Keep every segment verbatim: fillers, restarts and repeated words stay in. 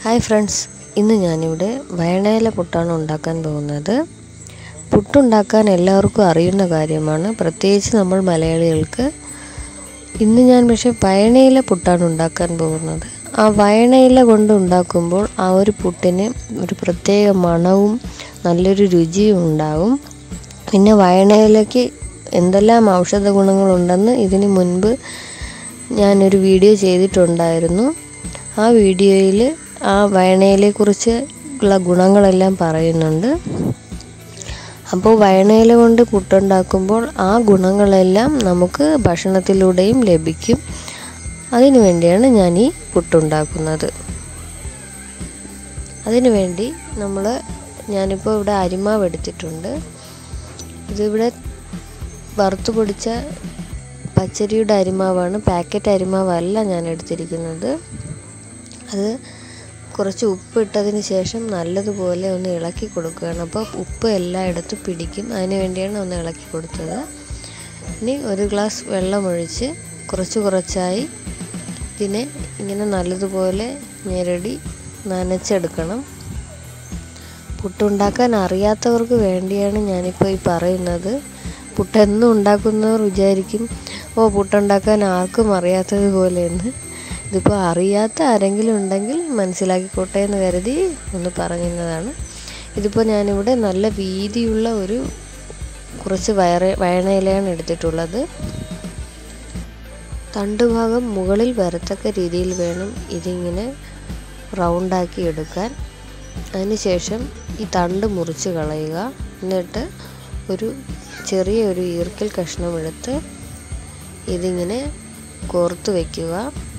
Hi friends, ഇന്ന് ഞാനിവിടെ വയണയില പുട്ടാണ് ഉണ്ടാക്കാൻ പോകുന്നത്. പുട്ടുണ്ടാക്കാൻ എല്ലാവർക്കും അറിയുന്ന കാര്യമാണ്, പ്രത്യേകിച്ച് നമ്മൾ മലയാളികൾക്ക്. ഇന്ന് ഞാൻ പക്ഷേ വയണയില പുട്ടാണ് ഉണ്ടാക്കാൻ പോകുന്നത്. ആ വയണയില കൊണ്ട് ഉണ്ടാക്കുമ്പോൾ ആ ഒരു പുട്ടിന് ഒരു പ്രത്യേക മണവും നല്ലൊരു രുചിയും ഉണ്ടാകും. പിന്നെ വയണയിലയ്ക്ക് എന്തെല്ലാം ഔഷധ ഗുണങ്ങളുണ്ടെന്ന് ഇതിന് മുൻപ് ഞാനൊരു വീഡിയോ ചെയ്തിട്ടുണ്ടായിരുന്നു. ആ വീഡിയോയിൽ ആ വയണയിലയെക്കുറിച്ച് ഉള്ള ഗുണങ്ങളെല്ലാം പറയുന്നുണ്ട്. അപ്പോൾ വയണയില കൊണ്ട് പുട്ടുണ്ടാക്കുമ്പോൾ ആ ഗുണങ്ങളെല്ലാം നമുക്ക് ഭക്ഷണത്തിലൂടെയും ലഭിക്കും. അതിനു വേണ്ടിയാണ് ഞാൻ ഈ പുട്ടുണ്ടാക്കുന്നത്. അതിനു വേണ്ടി നമ്മൾ ഞാനിപ്പോൾ ഇവിടെ അരിമാവ് എടുത്തിട്ടുണ്ട്. ഇതിവിടെ വറുത്ത് പൊടിച്ച പച്ചരിയുടെ അരിമാവാണ്, പാക്കറ്റ് അരിമാവല്ല ഞാൻ എടുത്തിരിക്കുന്നത്. അത് കുറച്ച് ഉപ്പ് ഇട്ടതിന് ശേഷം നല്ലതുപോലെ ഒന്ന് ഇളക്കി കൊടുക്കുകയാണ്. അപ്പോൾ ഉപ്പ് എല്ലായിടത്തും പിടിക്കും, അതിന് വേണ്ടിയാണ് ഒന്ന് ഇളക്കി കൊടുത്തത്. ഇനി ഒരു ഗ്ലാസ് വെള്ളമൊഴിച്ച് കുറച്ച് കുറച്ചായി ഇതിനെ ഇങ്ങനെ നല്ലതുപോലെ ഞെരടി നനച്ചെടുക്കണം. പുട്ടുണ്ടാക്കാൻ അറിയാത്തവർക്ക് വേണ്ടിയാണ് ഞാനിപ്പോൾ ഈ പറയുന്നത്. പുട്ടെന്നും ഉണ്ടാക്കുന്നവർ വിചാരിക്കും, ഓ പുട്ടുണ്ടാക്കാൻ ആർക്കും അറിയാത്തതുപോലെയെന്ന്. ഇതിപ്പോൾ അറിയാത്ത ആരെങ്കിലും ഉണ്ടെങ്കിൽ മനസ്സിലാക്കിക്കോട്ടെ എന്ന് കരുതി ഒന്ന് പറയുന്നതാണ്. ഇതിപ്പോൾ ഞാനിവിടെ നല്ല വീതിയുള്ള ഒരു കുറച്ച് വയറ വയണയിലയാണ് എടുത്തിട്ടുള്ളത്. തണ്ടുഭാഗം മുകളിൽ വരത്തക്ക രീതിയിൽ വേണം ഇതിങ്ങനെ റൗണ്ടാക്കി എടുക്കാൻ. അതിനുശേഷം ഈ തണ്ട് മുറിച്ച് കളയുക. എന്നിട്ട് ഒരു ചെറിയ ഒരു ഈർക്കിൽ കഷ്ണം എടുത്ത് ഇതിങ്ങനെ കോർത്ത് വയ്ക്കുക.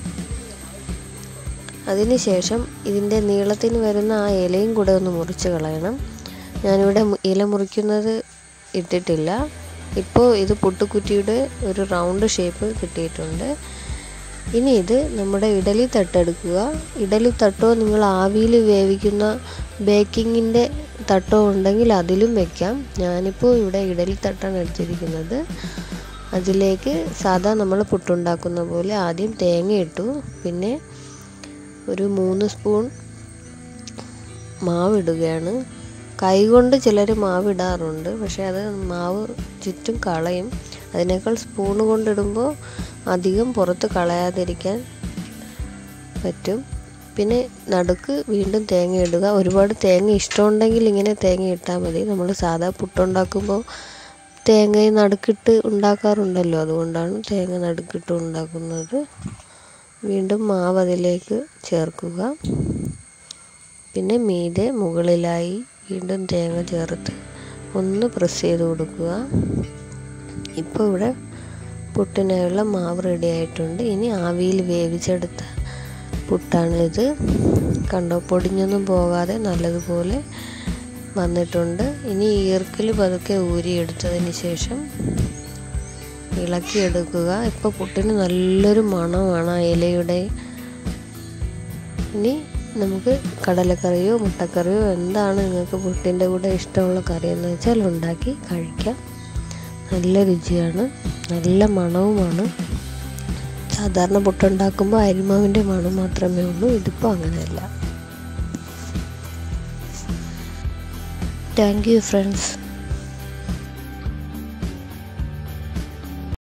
അതിനുശേഷം ഇതിൻ്റെ നീളത്തിന് വരുന്ന ആ ഇലയും കൂടെ ഒന്ന് മുറിച്ച് കളയണം. ഞാനിവിടെ ഇല മുറിക്കുന്നത് ഇട്ടിട്ടില്ല. ഇപ്പോൾ ഇത് പുട്ടുകുറ്റിയുടെ ഒരു റൗണ്ട് ഷേപ്പ് കിട്ടിയിട്ടുണ്ട്. ഇനി ഇത് നമ്മുടെ ഇഡലി തട്ടെടുക്കുക. ഇഡലി തട്ടോ നിങ്ങൾ ആവിയിൽ വേവിക്കുന്ന ബേക്കിങ്ങിൻ്റെ തട്ടോ ഉണ്ടെങ്കിൽ അതിലും വയ്ക്കാം. ഞാനിപ്പോൾ ഇവിടെ ഇഡലി തട്ടാണ് എടുത്തിരിക്കുന്നത്. അതിലേക്ക് സാധാ നമ്മൾ പുട്ടുണ്ടാക്കുന്ന പോലെ ആദ്യം തേങ്ങ ഇട്ടു. പിന്നെ ഒരു മൂന്ന് സ്പൂൺ മാവിടുകയാണ്. കൈകൊണ്ട് ചിലർ മാവിടാറുണ്ട്, പക്ഷേ അത് മാവ് ചുറ്റും കളയും. അതിനേക്കാൾ സ്പൂണ് കൊണ്ടിടുമ്പോൾ അധികം പുറത്ത് കളയാതിരിക്കാൻ പറ്റും. പിന്നെ നടുക്ക് വീണ്ടും തേങ്ങ ഇടുക. ഒരുപാട് തേങ്ങ ഇഷ്ടമുണ്ടെങ്കിൽ ഇങ്ങനെ തേങ്ങ ഇട്ടാൽ മതി. നമ്മൾ സാധാ പുട്ടുണ്ടാക്കുമ്പോൾ തേങ്ങ നടുക്കിട്ട് ഉണ്ടാക്കാറുണ്ടല്ലോ, അതുകൊണ്ടാണ് തേങ്ങ നടുക്കിട്ട് ഉണ്ടാക്കുന്നത്. വീണ്ടും മാവ് അതിലേക്ക് ചേർക്കുക. പിന്നെ മീതെ മുകളിലായി വീണ്ടും തേങ്ങ ചേർത്ത് ഒന്ന് പ്രസ് ചെയ്ത് കൊടുക്കുക. ഇപ്പോൾ ഇവിടെ പുട്ടിനായുള്ള മാവ് റെഡി ആയിട്ടുണ്ട്. ഇനി ആവിയിൽ വേവിച്ചെടുത്ത പുട്ടാണിത്. കണ്ടോ, പൊടിഞ്ഞൊന്നും പോകാതെ നല്ലതുപോലെ വന്നിട്ടുണ്ട്. ഇനി ഈർക്കിൽ പതുക്കെ ഊരിയെടുത്തതിന് ശേഷം ഇളക്കിയെടുക്കുക. ഇപ്പോൾ പുട്ടിന് നല്ലൊരു മണമാണ് ആ ഇലയുടെ. ഇനി നമുക്ക് കടലക്കറിയോ മുട്ടക്കറിയോ എന്താണ് നിങ്ങൾക്ക് പുട്ടിൻ്റെ കൂടെ ഇഷ്ടമുള്ള കറിയെന്ന് വെച്ചാൽ ഉണ്ടാക്കി കഴിക്കാം. നല്ല രുചിയാണ്, നല്ല മണവുമാണ്. സാധാരണ പുട്ടുണ്ടാക്കുമ്പോൾ അരിമാവിൻ്റെ മണം മാത്രമേ ഉള്ളൂ, ഇതിപ്പോൾ അങ്ങനെയല്ല. Thank you friends.